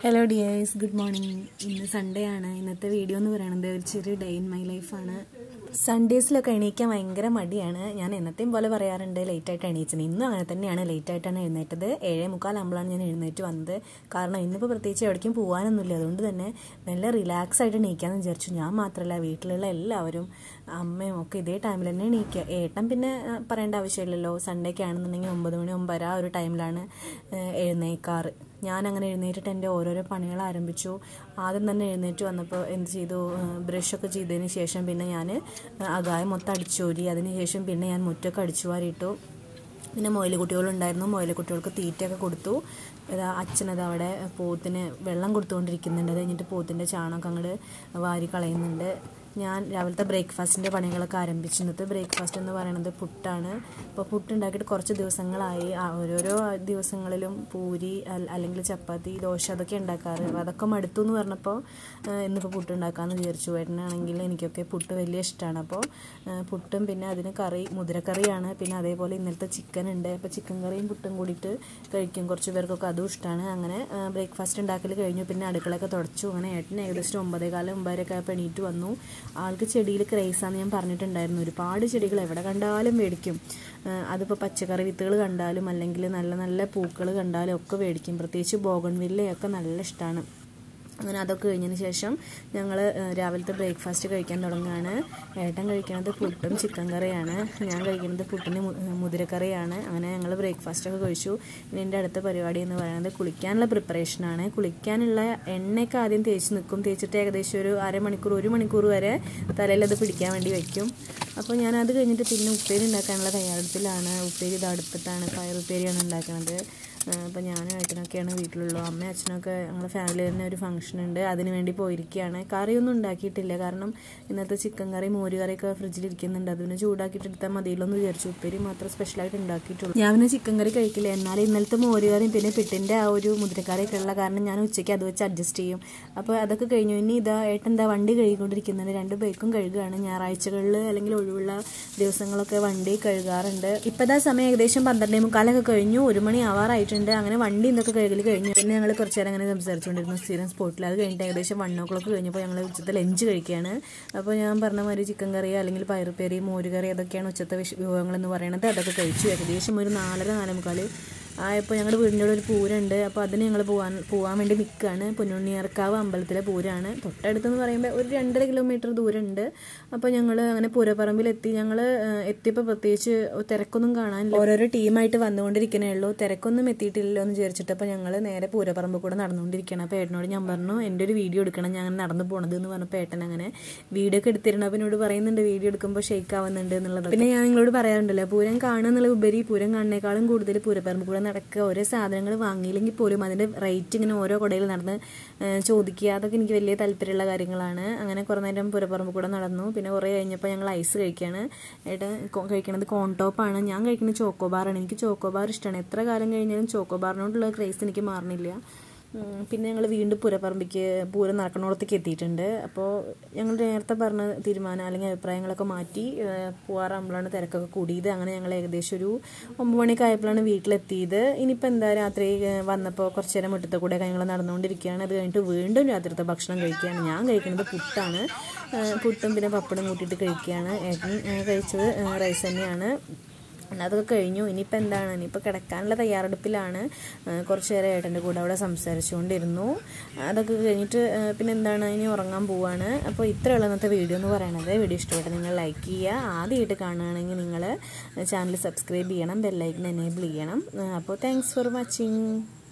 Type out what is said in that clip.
Hello dears, good morning. ഇന്ന് Sunday ആണ്. ഇന്നത്തെ വീഡിയോ എന്ന് പറയുന്നത് ഒരു ചെറിയ ഡേ ഇൻ മൈ ലൈഫാണ്. സൺഡേസിലൊക്കെ എണീക്കാൻ ഭയങ്കര മടിയാണ്. ഞാൻ എന്നത്തെയും പോലെ പറയാറുണ്ട് ലേറ്റായിട്ട് എണീച്ചത്. ഇന്നും അങ്ങനെ തന്നെയാണ്, ലേറ്റായിട്ടാണ് എഴുന്നേറ്റത്. 7:45 ആകുമ്പോഴാണ് ഞാൻ എഴുന്നേറ്റ് വന്നത്. കാരണം ഇന്നിപ്പോൾ പ്രത്യേകിച്ച് എവിടേക്കും പോകാനൊന്നുമില്ല. അതുകൊണ്ട് തന്നെ നല്ല റിലാക്സ് ആയിട്ട് എണീക്കാമെന്ന് വിചാരിച്ചു. ഞാൻ മാത്രമല്ല, വീട്ടിലുള്ള എല്ലാവരും, അമ്മയും ഒക്കെ ഇതേ ടൈമിൽ തന്നെ എണീക്കുക. ഏട്ടൻ പിന്നെ പറയേണ്ട ആവശ്യമില്ലല്ലോ. സൺഡേക്ക് ആണെന്നുണ്ടെങ്കിൽ 9 മണി 9:30 ആ ഒരു ടൈമിലാണ് എഴുന്നേൽക്കാറ്. ഞാനങ്ങനെ എഴുന്നേറ്റിട്ട് എൻ്റെ ഓരോരോ പണികൾ ആരംഭിച്ചു. ആദ്യം തന്നെ എഴുന്നേറ്റ് വന്നപ്പോൾ എന്ത് ചെയ്തു, ബ്രഷൊക്കെ ചെയ്തതിന് ശേഷം പിന്നെ ഞാൻ അകായം മൊത്തം അടിച്ചോരി. അതിനുശേഷം പിന്നെ ഞാൻ മുറ്റൊക്കെ അടിച്ചു വാരിയിട്ടു. പിന്നെ മൊയിലുകുട്ടികളുണ്ടായിരുന്നു, മൊയിലുകുട്ടികൾക്ക് തീറ്റയൊക്കെ കൊടുത്തു. അച്ഛനത് അവിടെ പോത്തിന് വെള്ളം കൊടുത്തുകൊണ്ടിരിക്കുന്നുണ്ട്. അത് കഴിഞ്ഞിട്ട് പോത്തിൻ്റെ ചാണകം അങ്ങോട്ട് വാരി കളയുന്നുണ്ട്. ഞാൻ രാവിലത്തെ ബ്രേക്ക്ഫാസ്റ്റിൻ്റെ പണികളൊക്കെ ആരംഭിച്ചു. ഇന്നത്തെ ബ്രേക്ക്ഫാസ്റ്റ് എന്ന് പറയുന്നത് പുട്ടാണ്. അപ്പോൾ പുട്ടുണ്ടാക്കിയിട്ട് കുറച്ച് ദിവസങ്ങളായി. ഓരോരോ ദിവസങ്ങളിലും പൂരി അല്ലെങ്കിൽ ചപ്പാത്തി, ദോശ അതൊക്കെ ഉണ്ടാക്കാറ്. അപ്പോൾ അതൊക്കെ മടുത്തു എന്ന് പറഞ്ഞപ്പോൾ ഇന്നിപ്പോൾ പുട്ടുണ്ടാക്കാമെന്ന് വിചാരിച്ചു. ഏട്ടനാണെങ്കിൽ എനിക്കൊക്കെ പുട്ട് വലിയ ഇഷ്ടമാണ്. അപ്പോൾ പുട്ടും പിന്നെ അതിന് കറി മുതിരക്കറിയാണ്. പിന്നെ അതേപോലെ ഇന്നലത്തെ ചിക്കൻ ഉണ്ട്. അപ്പോൾ ചിക്കൻ കറിയും പുട്ടും കൂടിയിട്ട് കഴിക്കും. കുറച്ച് പേർക്കൊക്കെ അതും ഇഷ്ടമാണ്. അങ്ങനെ ബ്രേക്ക്ഫാസ്റ്റ് ഉണ്ടാക്കൽ കഴിഞ്ഞു. പിന്നെ അടുക്കളയൊക്കെ തുടച്ചു. അങ്ങനെ ഏട്ടൻ ഏകദേശം 9:15 9:30 ആയപ്പോൾ എണീറ്റ് വന്നു. ആൾക്ക് ചെടിയിൽ ക്രേസാന്ന് ഞാൻ പറഞ്ഞിട്ടുണ്ടായിരുന്നു. ഒരുപാട് ചെടികൾ എവിടെ കണ്ടാലും മേടിക്കും. അതിപ്പോൾ പച്ചക്കറി വിത്തുകൾ കണ്ടാലും അല്ലെങ്കിൽ നല്ല നല്ല പൂക്കൾ കണ്ടാലും ഒക്കെ മേടിക്കും. പ്രത്യേകിച്ച് ബോഗൺവില്ലയൊക്കെ നല്ല ഇഷ്ടമാണ്. അങ്ങനെ അതൊക്കെ കഴിഞ്ഞതിന് ശേഷം ഞങ്ങൾ രാവിലത്തെ ബ്രേക്ക്ഫാസ്റ്റ് കഴിക്കാൻ തുടങ്ങുകയാണ്. ഏട്ടൻ കഴിക്കുന്നത് പുട്ടും ചിക്കൻ കറിയാണ്. ഞാൻ കഴിക്കുന്നത് പുട്ടിന് മുതിരക്കറിയാണ്. അങ്ങനെ ഞങ്ങൾ ബ്രേക്ക്ഫാസ്റ്റൊക്കെ കഴിച്ചു. പിന്നെ എൻ്റെ അടുത്ത പരിപാടി എന്ന് പറയുന്നത് കുളിക്കാനുള്ള പ്രിപ്പറേഷനാണ്. കുളിക്കാനുള്ള എണ്ണയൊക്കെ ആദ്യം തേച്ചിട്ട് ഏകദേശം ഒരു അരമണിക്കൂർ 1 മണിക്കൂർ വരെ തലയിലത് പിടിക്കാൻ വേണ്ടി വയ്ക്കും. അപ്പോൾ ഞാനത് കഴിഞ്ഞിട്ട് പിന്നെ ഉപ്പേരി ഉണ്ടാക്കാനുള്ള തയ്യാറെടുപ്പിലാണ്. ഉപ്പേരി ഇത് അടുപ്പത്താണ്, പയറുപ്പേരിയാണ് ഉണ്ടാക്കുന്നത്. അപ്പോൾ ഞാനും ഏട്ടനൊക്കെയാണ് വീട്ടിലുള്ളൂ. അമ്മയും അച്ഛനൊക്കെ ഞങ്ങളുടെ ഫാമിലിയിൽ തന്നെ ഒരു ഫംഗ്ഷൻ ഉണ്ട്, അതിന് വേണ്ടി പോയിരിക്കുകയാണ്. കറിയൊന്നും ഉണ്ടാക്കിയിട്ടില്ല. കാരണം ഇന്നത്തെ ചിക്കൻ കറി മോര് കറിയൊക്കെ ഫ്രിഡ്ജിലിരിക്കുന്നുണ്ട്. അതിന് ചൂടാക്കിയിട്ട് എടുത്താൽ മതിയല്ലോ എന്ന് വിചാരിച്ചു. ഉപ്പേരി മാത്രം സ്പെഷ്യലായിട്ട് ഉണ്ടാക്കിയിട്ടുള്ളൂ. ഞാൻ പിന്നെ ചിക്കൻ കറി കഴിക്കില്ല. എന്നാലും ഇന്നലത്തെ മോര് കറിയും പിന്നെ പിട്ടിൻ്റെ ആ ഒരു മുതിരക്കറിയൊക്കെ ഉള്ള കാരണം ഞാൻ ഉച്ചയ്ക്ക് അത് വെച്ച് അഡ്ജസ്റ്റ് ചെയ്യും. അപ്പോൾ അതൊക്കെ കഴിഞ്ഞു. ഇനി ഏട്ടൻ വണ്ടി കഴുകിക്കൊണ്ടിരിക്കുന്നുണ്ട്. 2 ബൈക്കും കഴുകുകയാണ്. ഞായറാഴ്ചകളിൽ അല്ലെങ്കിൽ ഒഴിവുള്ള ദിവസങ്ങളൊക്കെ വണ്ടി കഴുകാറുണ്ട്. ഇപ്പോൾ സമയം ഏകദേശം 12:45 കഴിഞ്ഞു. 1 മണി ആവാറായിട്ട്. അങ്ങനെ വണ്ടി ഇന്നൊക്കെ കഴുകൽ കഴിഞ്ഞു. പിന്നെ ഞങ്ങൾ കുറച്ച് നേരം അങ്ങനെ സംസാരിച്ചുകൊണ്ടിരുന്നു സ്ഥിരം സ്പോട്ടിൽ. അത് കഴിഞ്ഞിട്ട് ഏകദേശം 1 o'clock കഴിഞ്ഞപ്പോൾ ഞങ്ങൾ ഉച്ചത്തെ ലഞ്ച് കഴിക്കുകയാണ്. അപ്പോൾ ഞാൻ പറഞ്ഞ മാതിരി ചിക്കൻ കറി അല്ലെങ്കിൽ പയറുപ്പേരി മോരുകറി അതൊക്കെയാണ് ഉച്ചത്തെ വിഭവങ്ങളെന്ന് പറയുന്നത്. അതൊക്കെ കഴിച്ചു. ഏകദേശം ഒരു 4:30 4:45 ആയപ്പോൾ ഞങ്ങളുടെ വീടിൻ്റെ ഒരു പൂരമുണ്ട്. അപ്പോൾ അതിന് ഞങ്ങൾ പോകാൻ വേണ്ടി നിൽക്കുകയാണ്. പൊന്നുണ്ണിയാർക്കാവ് അമ്പലത്തിലെ പൂരമാണ്. തൊട്ടടുത്തെന്ന് പറയുമ്പോൾ ഒരു 2.5 കിലോമീറ്റർ ദൂരമുണ്ട്. അപ്പോൾ ഞങ്ങൾ അങ്ങനെ പൂരപ്പറമ്പിലെത്തി. ഞങ്ങൾ എത്തിയപ്പോൾ പ്രത്യേകിച്ച് തിരക്കൊന്നും കാണാനില്ല. ഓരോരോ ടീമായിട്ട് വന്നുകൊണ്ടിരിക്കണേ ഉള്ളൂ. തിരക്കൊന്നും എത്തിയിട്ടില്ലല്ലോ എന്ന് വിചാരിച്ചിട്ട് അപ്പോൾ ഞങ്ങൾ നേരെ പൂരപ്പറമ്പ് കൂടെ നടന്നുകൊണ്ടിരിക്കുകയാണ്. അപ്പോൾ ഏട്ടനോട് ഞാൻ പറഞ്ഞു എൻ്റെ ഒരു വീഡിയോ എടുക്കണം, ഞാൻ അങ്ങനെ നടന്നു പോകണത് എന്ന് പറഞ്ഞപ്പോൾ ഏട്ടൻ അങ്ങനെ വീഡിയോ ഒക്കെ എടുത്തിരുന്നു. അപ്പോൾ എന്നോട് പറയുന്നുണ്ട് വീഡിയോ എടുക്കുമ്പോൾ ഷെയ്ക്ക് ആവുന്നുണ്ട് എന്നുള്ളത്. പിന്നെ ഞാൻ നിങ്ങളോട് പറയാറുണ്ടല്ലോ, പൂരം കാണുക എന്നുള്ള ഉപരി പൂരം കാണുന്നേക്കാളും കൂടുതൽ പൂരപ്പറമ്പ് കൂടെ നടക്കുക. ഓരോ സാധനങ്ങൾ വാങ്ങിയില്ലെങ്കിൽ പോലും അതിൻ്റെ റേറ്റ് ഇങ്ങനെ ഓരോ കടയിൽ നടന്ന് ചോദിക്കുക, അതൊക്കെ എനിക്ക് വലിയ താല്പര്യമുള്ള കാര്യങ്ങളാണ്. അങ്ങനെ കുറേ നേരം പൂരപ്പറമ്പ് കൂടെ നടന്നു. പിന്നെ കുറേ കഴിഞ്ഞപ്പോൾ ഞങ്ങൾ ഐസ് കഴിക്കുകയാണ്. ഏട്ടൻ കഴിക്കണത് കോൺടോപ്പാണ്, ഞാൻ കഴിക്കുന്നത് ചോക്കോബാറാണ്. എനിക്ക് ചോക്കോബാർ ഇഷ്ടമാണ്. എത്ര കാലം കഴിഞ്ഞാലും ചോക്കോബാറിനോടുള്ള ക്രേസ് എനിക്ക് മാറുന്നില്ല. പിന്നെ ഞങ്ങൾ വീണ്ടും പൂരം നടക്കണോടത്തേക്ക് എത്തിയിട്ടുണ്ട്. അപ്പോൾ ഞങ്ങൾ നേരത്തെ പറഞ്ഞ തീരുമാനം അല്ലെങ്കിൽ അഭിപ്രായങ്ങളൊക്കെ മാറ്റി പോകാറാകുമ്പോഴാണ് തിരക്കൊക്കെ കൂടിയത്. അങ്ങനെ ഞങ്ങൾ ഏകദേശം ഒരു 9 മണിയൊക്കെ ആയപ്പോഴാണ് വീട്ടിലെത്തിയത്. ഇനിയിപ്പോൾ എന്താ രാത്രി വന്നപ്പോൾ കുറച്ച് നേരം മുറ്റത്തെ കൂടെ ഞങ്ങൾ നടന്നുകൊണ്ടിരിക്കുകയാണ്. അത് കഴിഞ്ഞിട്ട് വീണ്ടും രാത്രിത്തെ ഭക്ഷണം കഴിക്കുകയാണ്. ഞാൻ കഴിക്കുന്നത് പുട്ടാണ്. പുട്ടും പിന്നെ പപ്പടം കൂട്ടിയിട്ട് കഴിക്കുകയാണ്. ഏട്ടൻ കഴിച്ചത് റൈസ് തന്നെയാണ്. അതൊക്കെ കഴിഞ്ഞു. ഇനിയിപ്പോൾ എന്താണ്, ഇനിയിപ്പോൾ കിടക്കാനുള്ള തയ്യാറെടുപ്പിലാണ്. കുറച്ച് നേരം ഏട്ടൻ്റെ കൂടെ അവിടെ സംസാരിച്ചുകൊണ്ടിരുന്നു. അതൊക്കെ കഴിഞ്ഞിട്ട് പിന്നെ എന്താണ്, ഇനി ഉറങ്ങാൻ പോവാണ്. അപ്പോൾ ഇത്രയുള്ള ഇന്നത്തെ വീഡിയോ എന്ന് പറയുന്നത്. വീഡിയോ ഇഷ്ടപ്പെട്ട് നിങ്ങൾ ലൈക്ക് ചെയ്യുക. ആദ്യമായിട്ട് കാണുകയാണെങ്കിൽ നിങ്ങൾ ചാനൽ സബ്സ്ക്രൈബ് ചെയ്യണം, ബെല്ലൈക്കൻ എനേബിൾ ചെയ്യണം. അപ്പോൾ താങ്ക്സ് ഫോർ വാച്ചിങ്.